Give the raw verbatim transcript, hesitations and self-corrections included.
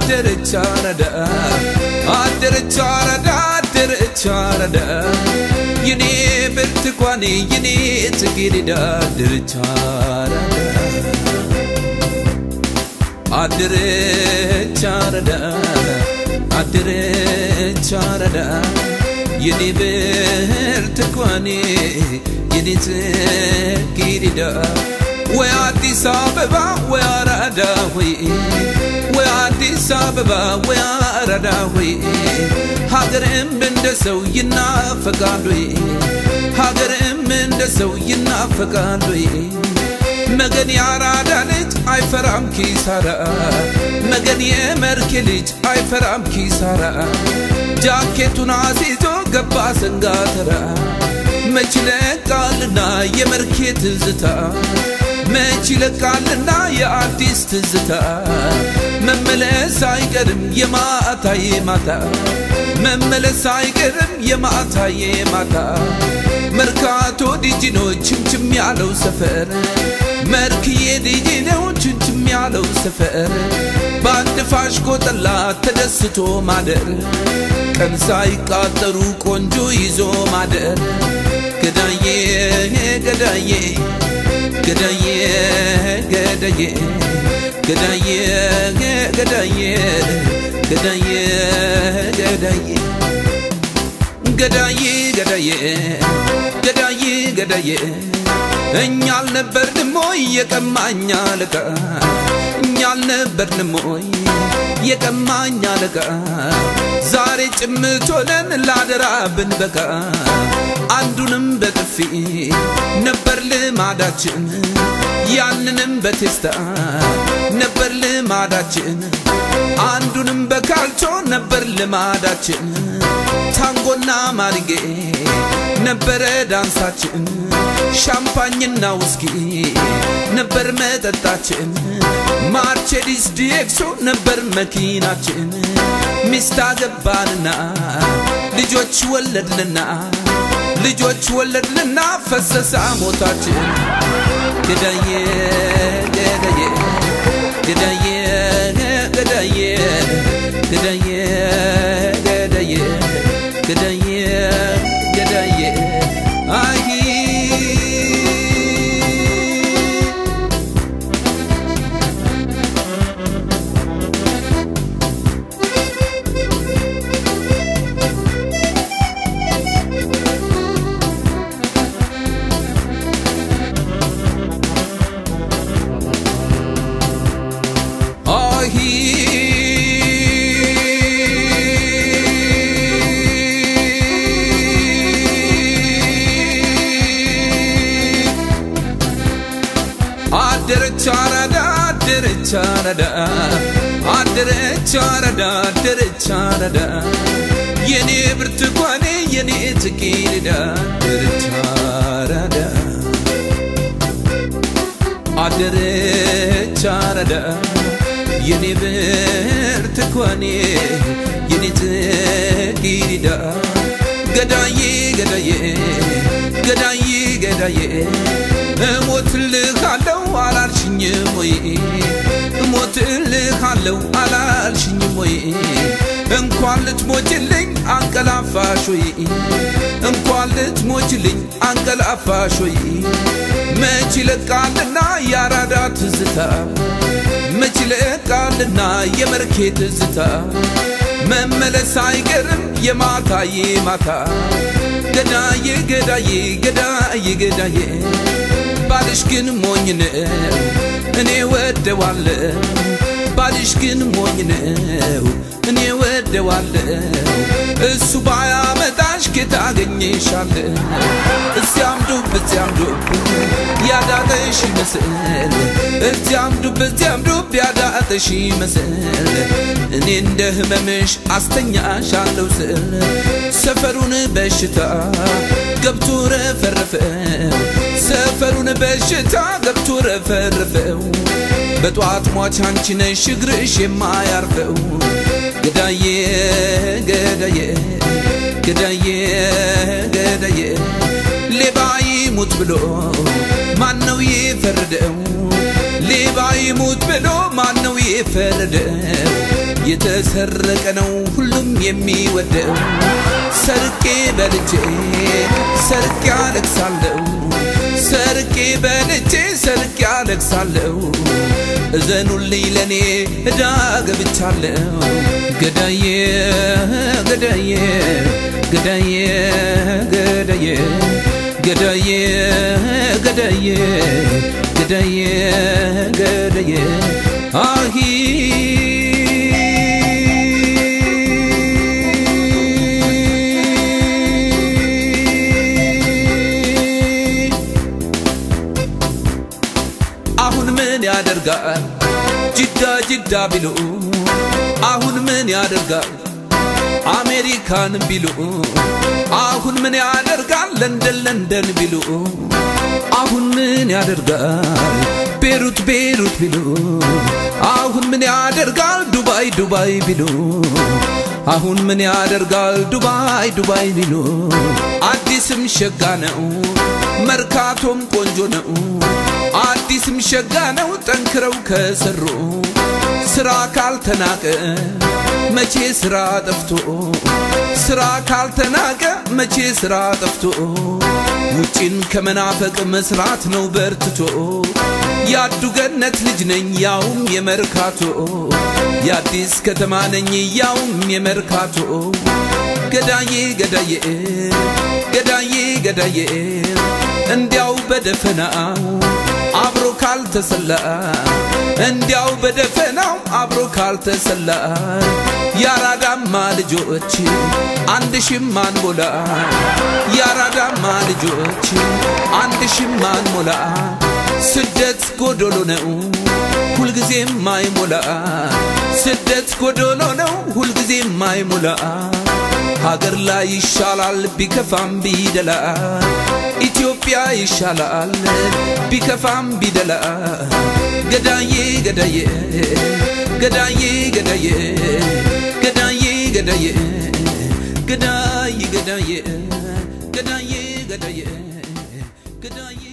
Adiricharada Adiricharada Adiricharada Yini birtikwani yini tigirida Adiricharada Adiricharada Adiricharada Yini birtikwani yini tigirida We Addis Ababa we arada we We Addis Ababa we arada we Hagerim bindeso yinafaqalwe Hagerim bindeso yinafaqalwe Magani arada lit ay faram kisara Magani emerke lit ay faram kisara Jacketun azito gabba sangatara Mechile kalna yemerke tizita Mechile kalna ya artist tizita Memele saygerim yema ataye mata Memele saygerim yema ataye mata Mercato dijino chimchim yalo sefer Merkiye dijino chimchim yalo sefer Band fashko tala tedesito mader Kan sayqataru konjo izo mader Gadaye gadaye Gadaye gadaye Gadaye gadaye Gadaye gadaye Gadaye gadaye Gadaye gadaye Enyal neberdmoy yekamanya laka Enyal neberdmoy yekamanya laka Zare chimtolen ladara binbaka Andunum betfi neber limadachin Yannim betista neber limadachin Andunum bekalcho neber limadachin Tangona marige nebere dansachin Champagne na whiskey neber metatachin Mercedes D X O neber makinachin Mistagabanna lijoch waladna lijoch waladna fasasa motachin Gadaye gadaye Gadaye gadaye Gadaye gadaye Gadaye gadaye Ahi Adiricharada Adiricharada Adiricharada Adiricharada Yeni birtikwani yeni tigirida Adiricharada Adiricharada Yeni birtikwani yeni tigirida Gadaye gadaye Gadaye gadaye Motilkhallo alalshnymoy Motilkhallo alalshnymoy Enquan litmotilling ankalafashoy Enquan litmotilling ankalafashoy Mechilkalna yarada tizita Mechilkalna yemerke tizita Memele saygerim yemata yemata Gadaye gadaye gadaye gadaye Balishkin moyne ene wede walle Balishkin moyne ene wede walle Esu baya metash kitagenyeshalle Esyamdu besyamdu yada teshi mesel Esyamdu besyamdu yada teshi mesel Ene inde hmemesh astanyashallo sel Seferun beshita ገብቶ ረፈረፈው ሰፈሩን በሽታ ገብቶ ረፈረፈው በጧት ሟች አንቺ ነሽ እግርሽ የማያርፈው ገዳዬ ገዳዬ ገዳዬ ገዳዬ ሌባይ ሙት ብሎ ማን ነው ይፈርደው ሌባ ይሙት ብሎ ማነው የፈረደው የተሰረቀ ነው ሁሉም የሚወደው ሰርቄ በልቼ ሰርቄ አለቅሳለሁ ሰርቄ በልቼ ሰርቄ አለቅሳለሁ እዘኑልኝ ለኔ እዳ ገብቻለሁ ገዳዬ ገዳዬ ገዳዬ ገዳዬ ገዳዬ ገዳዬ ገዳዬ ገዳዬ አሂ አሁን ምን ያደርጋል ጅዳ ጅዳ ቢሉ አሁን ምን ያደርጋል አሜሪካን ቢሉ አሁን ምን ያደርጋል ለንደን ለንደን ቢሉ አሁን ምን ያደርጋል ቤሩት ቤሩት ቢሉ አሁን ምን ያደርጋል ዱባይ ዱባይ ቢሉ አሁን ምን ያደርጋል ዱባይ ዱባይ ቢሉ አዲስም ሸጋ ነው መርካቶም ቆንጆ ነው አዲስም ሸጋ ነው ጠንክረው ከሰሩ ስራ ካልተናቀ መቼ ስራ ጠፍቶ ስራ ካልተናቀ መቼ ስራ ጠፍቶ ውጪን ከመናፈቅ መስራት ነው በርትቶ ያዱ ገነት ልጅ ነኝ ያውም የመርካቶ ያዲስ ከተማ ነኝ ያውም የመርካቶ ገዳዬ ገዳዬ ገዳዬ ገዳዬ እንዲያው በደፈናው አብሮ ካልተሰላ እንዲያው በደፈናው አብሮ ካልተሰላ ያራዳማ ልጆች አንድ ሽማን ሞላ ያራዳማ ልጆች አንድ ሽማን ሞላ ስደት ጎዶሎ ነው ሁል ጊዜ ማይሞላ ስደት ጎዶሎ ነው ሁል ጊዜ ማይሞላ ሀገር ላይ ይሻላል ቢከፋም ቢደላ ኢትዮጵያ ይሻላል ቢከፋም ቢደላ ገዳዬ ገዳዬ ገዳዬ ገዳዬ ገዳዬ ገዳዬ ገዳዬ ገዳዬ ገዳዬ ገዳዬ ገዳዬ